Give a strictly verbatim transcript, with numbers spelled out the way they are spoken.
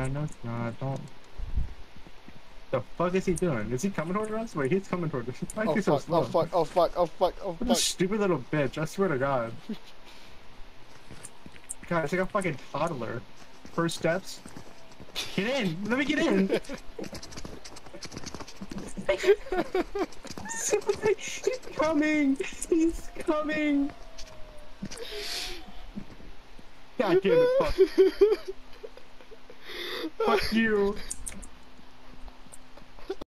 not. No, it's not. Don't. The fuck is he doing? Is he coming toward us? Wait, he's coming toward us. Why is Oh he so fuck, slow? oh fuck, oh fuck, oh fuck, oh What a fuck. stupid little bitch, I swear to God. God, it's like a fucking toddler. First steps. Get in! Let me get in! He's coming! He's coming! God damn it, fuck. Fuck you!